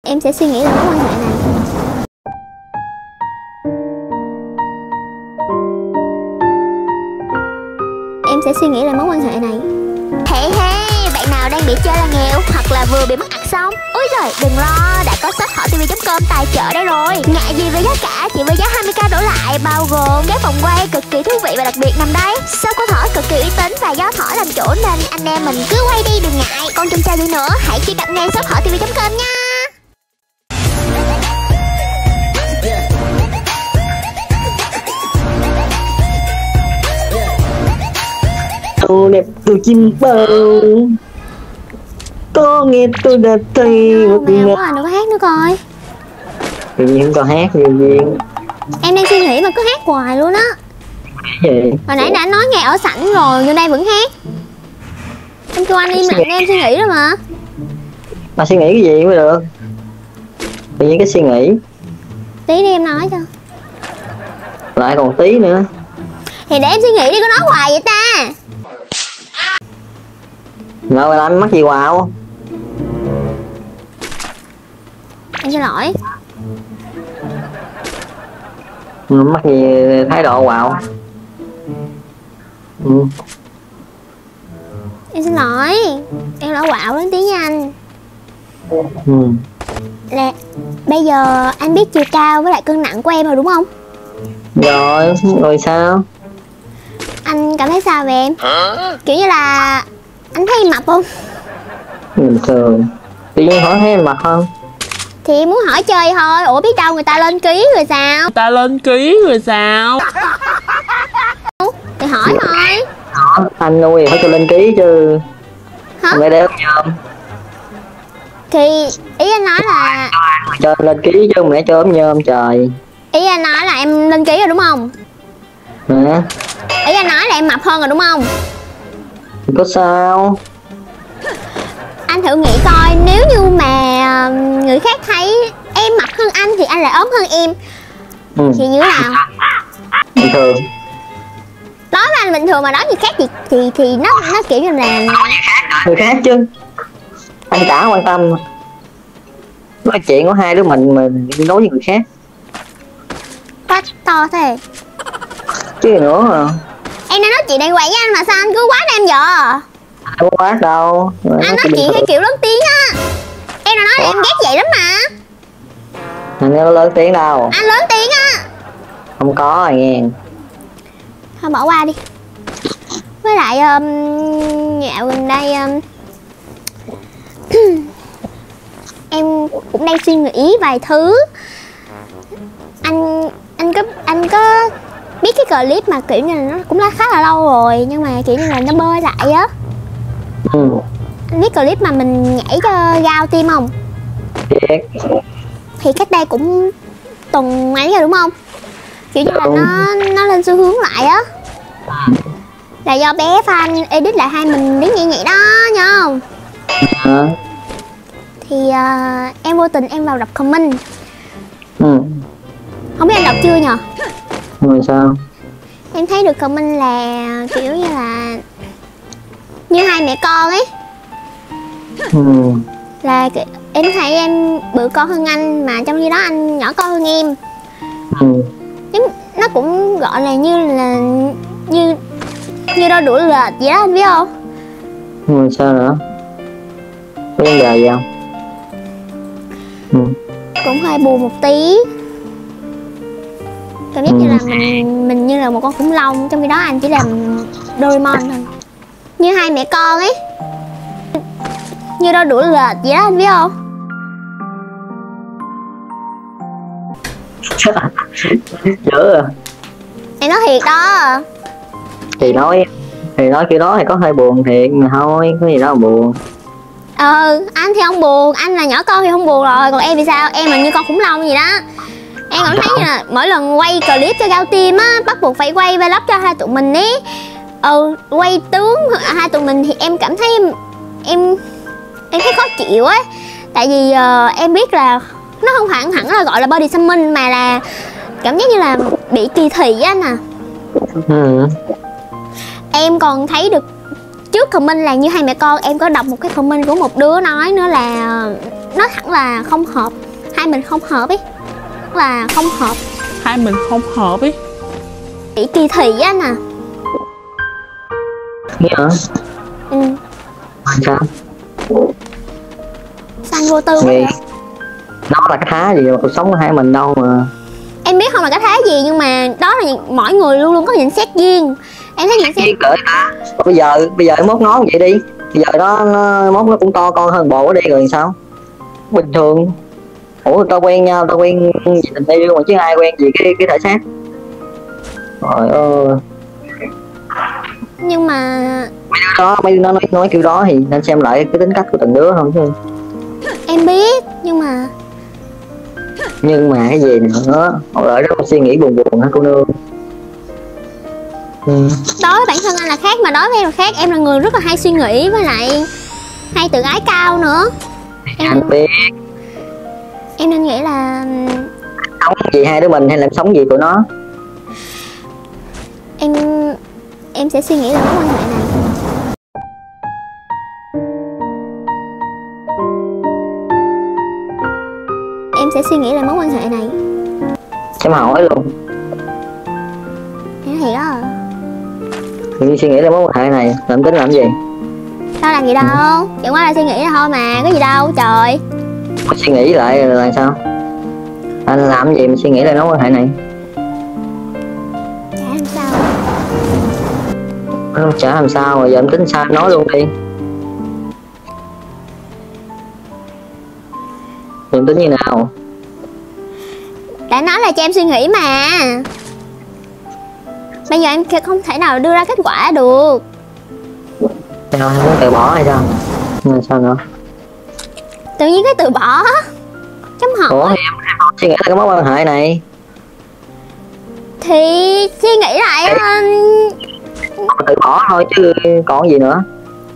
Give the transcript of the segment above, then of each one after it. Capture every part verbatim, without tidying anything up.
Em sẽ suy nghĩ về mối quan hệ này. Em sẽ suy nghĩ về mối quan hệ này. Hey hey, bạn nào đang bị chơi là nghèo hoặc là vừa bị mất ạc xong, ôi giời, đừng lo, đã có shop hỏi ti vi chấm com tài trợ đây rồi. Ngại gì với giá cả chỉ với giá hai mươi k đổ lại, bao gồm các vòng quay cực kỳ thú vị và đặc biệt nằm đây. Shop của Thỏ cực kỳ uy tín và do Thỏ làm chủ nên anh em mình cứ quay đi đừng ngại. Còn chần chờ gì nữa, hãy truy cập ngay shop hỏi ti vi chấm com nha. Cô đẹp từ chim bao, có nghe tôi đã thấy một mèo quá à, đừng có hát nữa coi. Tự nhiên không có hát nhiều viên. Em đang suy nghĩ mà cứ hát hoài luôn á. Gì? Hồi nãy đã nói nghe ở sảnh rồi, vô đây vẫn hát. Em kêu anh im lặng em suy nghĩ rồi mà. Mà suy nghĩ cái gì mới được? Tự nhiên cái suy nghĩ. Tí đi em nói cho. Lại còn tí nữa. Thì để em suy nghĩ đi, có nói hoài vậy ta. Ngồi làm mắc gì quạo? Em xin lỗi. Mắc gì thái độ quạo? Ừ. Em xin lỗi. Em đã quạo lớn tiếng với anh. Ừ. Nè, bây giờ anh biết chiều cao với lại cân nặng của em rồi đúng không? Rồi, rồi sao? Anh cảm thấy sao về em? Kiểu như là anh thấy em mập không? Bình thường. Tự nhiên hỏi thấy em mập không? Thì em muốn hỏi chơi thôi. Ủa biết đâu người ta lên ký rồi sao? Người ta lên ký rồi sao? Thì hỏi thôi. Anh nuôi phải cho lên ký chứ. Hả? Mẹ đeo nhôm. Thì ý anh nói là Cho lên ký chứ mẹ cho ốm nhôm trời. Ý anh nói là em lên ký rồi đúng không? Hả? Ý anh nói là em mập hơn rồi đúng không? Có sao? Anh thử nghĩ coi, nếu như mà người khác thấy em mập hơn anh thì anh lại ốm hơn em, Ừ. thì như thế nào? Bình thường. Đối với anh bình thường mà đối người khác thì thì thì nó nó kiểu như là Người khác chứ. Anh chả quan tâm. Nói chuyện của hai đứa mình mà nói với người khác. quá to thế. Chứ gì nữa à. Em đang nói chuyện đàng hoàng với anh mà sao anh cứ quá em giờ? Không có quát đâu. Anh nói chuyện cái kiểu lớn tiếng á. Em đã nói là em ghét vậy lắm mà. Anh có lớn tiếng đâu. Anh lớn tiếng á. Không có à nghe. Thôi bỏ qua đi. Với lại um, dạo gần đây um, em cũng đang suy nghĩ vài thứ. Anh anh có anh có biết cái clip mà kiểu như là nó cũng khá là lâu rồi nhưng mà kiểu như là nó bơi lại á. Ừ. Anh biết clip mà mình nhảy cho gao tim không? Biết. Thì cách đây cũng tuần mấy rồi đúng không? Kiểu như là Đúng. nó nó lên xu hướng lại á. Là do bé fan edit lại hai mình đứng nhảy nhảy đó nhớ không? Hả? Thì uh, em vô tình em vào đọc comment. Ừ. Không biết anh đọc chưa nhờ? Rồi sao? Em thấy được comment là kiểu như là như hai mẹ con ấy. Ừ. Là em thấy em bự con hơn anh mà trong khi đó anh nhỏ con hơn em. Ừ. Nó cũng gọi là như là như như đôi đũa lệch vậy đó anh biết không? Rồi sao nữa? Có vấn đề gì không? Ừ. Cũng hơi buồn một tí. Cảm giác Ừ. như là mình mình như là một con khủng long, trong khi đó anh chỉ là Doraemon thôi. Như hai mẹ con ấy. Như đôi đũa lệch vậy đó anh biết không? Dữ à. Em nói thiệt đó. Thì nói Thì nói kiểu đó thì có hơi buồn thiệt mà thôi. Có gì đâu mà buồn. Ừ, anh thì không buồn, anh là nhỏ con thì không buồn rồi. Còn em thì sao? Em là như con khủng long gì đó. Em cảm thấy như là mỗi lần quay clip cho Gao Tim á, bắt buộc phải quay vlog cho hai tụi mình ấy. Ừ, quay tướng hai tụi mình thì em cảm thấy em Em em thấy khó chịu ấy. Tại vì uh, em biết là nó không hẳn hẳn là gọi là body shaming mà là cảm giác như là bị kỳ thị á anh à. Ừ. Em còn thấy được trước comment là như hai mẹ con, em có đọc một cái comment của một đứa nói nữa là nói thẳng là không hợp. Hai mình không hợp ấy. Là không hợp. Hai mình không hợp ý. Bị kỳ thị á anh à. Nghe hả? Ừ. Sao? Sao anh vô tư quá Nghe. vậy? Nó là cái thá gì mà cuộc sống của hai mình đâu mà. Em biết không là cái thái gì, nhưng mà đó là những, mỗi người luôn luôn có nhận xét riêng. Em thấy nhận xét Cái cỡ ta. Bây giờ bây giờ mốt nó vậy đi. Bây giờ nó, nó mốt nó cũng to con hơn bồ ở đây rồi sao? Bình thường. Ủa tao quen nhau, tao quen gì tình yêu mà chứ ai quen gì cái cái thể xác. Trời ơi. nhưng mà Mấy đứa đó, mấy đứa nó nói, nói kiểu đó thì nên xem lại cái tính cách của từng đứa không chứ. em biết, nhưng mà Nhưng mà cái gì nữa, hồi ở đó suy nghĩ buồn buồn hả cô nương. Ừ. đối với bản thân anh là khác, mà đối với em là khác. Em là người rất là hay suy nghĩ, với lại hay tự ái cao nữa. Em Anh biết em nên nghĩ là sống gì hai đứa mình hay là sống gì của nó. em em sẽ suy nghĩ là mối quan hệ này. Em sẽ suy nghĩ là mối quan hệ này. Chứ mà hỏi luôn. Em nói thiệt đó. Thì suy nghĩ là mối quan hệ này làm tính làm gì? Đâu làm gì đâu, chẳng qua là suy nghĩ là thôi mà, có gì đâu trời. Suy nghĩ lại là, là sao? Anh làm gì mà suy nghĩ lại mối quan hệ này? Chả làm sao. Nó chả làm sao rồi giờ em tính sao em nói luôn đi. Em tính như nào? Đã nói là cho em suy nghĩ mà. Bây giờ em không thể nào đưa ra kết quả được. Sao em muốn từ bỏ hay sao? Rồi sao nữa? Tự nhiên cái từ bỏ. Chấm Ủa hỏi. thì em, em không suy nghĩ lại cái mối quan hệ này. Thì suy nghĩ lại uh, Từ bỏ thôi chứ còn gì nữa.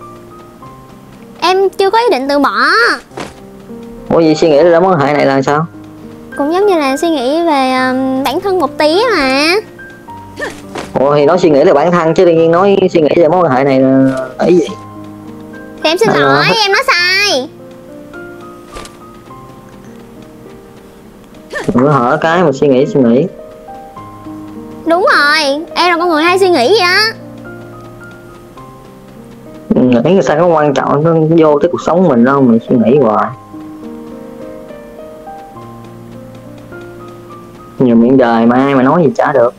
em chưa có ý định từ bỏ. Ủa gì suy nghĩ lại mối quan hệ này là sao? Cũng giống như là suy nghĩ về uh, bản thân một tí mà. Ủa thì nói suy nghĩ là bản thân chứ tự nhiên nói suy nghĩ về mối quan hệ này là ý gì? Thì em xin À, lỗi, em nói sai. Đừng có hỏi cái mà suy nghĩ suy nghĩ. Đúng rồi, em là con người hay suy nghĩ vậy đó. Nghĩ người ta có quan trọng nó vô tới cuộc sống mình đâu mình suy nghĩ hoài. Nhiều miệng đời mà ai mà nói gì chả được.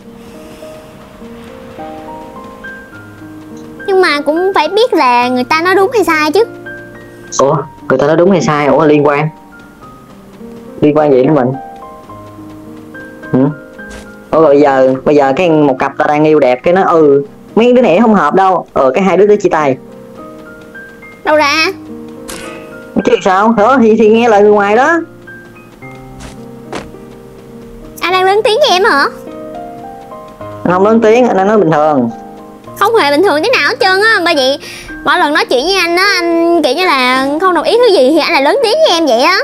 Nhưng mà cũng phải biết là người ta nói đúng hay sai chứ. Ủa người ta nói đúng hay sai? Ủa liên quan liên quan gì đến mình? Ừ? Ủa rồi bây giờ bây giờ cái một cặp ta đang yêu đẹp cái nó ừ mấy đứa này không hợp đâu, ờ cái hai đứa đó chia tay. Đâu ra? Chứ sao? Hả? Thì, thì nghe lời người ngoài đó. Anh đang lớn tiếng với em hả? Anh không lớn tiếng, anh đang nói bình thường. Không hề bình thường thế nào hết trơn á. Bởi vậy mỗi lần nói chuyện với anh á, anh kiểu như là không đồng ý thứ gì thì anh lại lớn tiếng với em vậy á.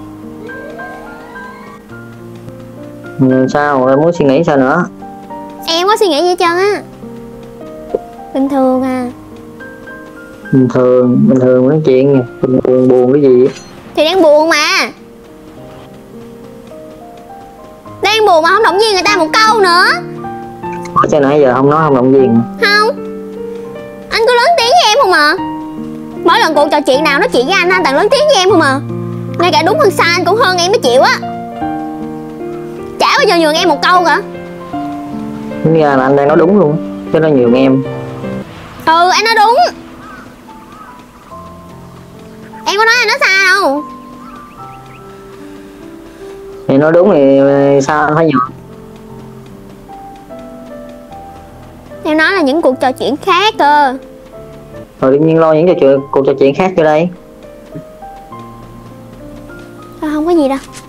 Ừ, sao? Em muốn suy nghĩ sao nữa? Em có suy nghĩ gì hết trơn á. Bình thường à. Bình thường, bình thường mấy chuyện buồn buồn, buồn cái gì? Thì đang buồn mà. Đang buồn mà không động viên người ta một câu nữa. Ủa sao nãy giờ không nói không động viên? Không. Anh cứ lớn tiếng với em không à. Mỗi lần cuộc trò chuyện nào nói chuyện với anh, anh toàn lớn tiếng với em không à. Ngay cả đúng hơn sai anh cũng hơn em mới chịu á. Chả bao giờ nhường em một câu cả. Tính ra là anh đang nói đúng luôn. Chứ nó nhường em. Ừ anh nói đúng. Em có nói anh nói sai đâu. Thì nói đúng thì sao anh phải nhường? Em nói là những cuộc trò chuyện khác cơ. Rồi tự nhiên lo những trò chuyện, cuộc trò chuyện khác vô đây. Thôi không có gì đâu.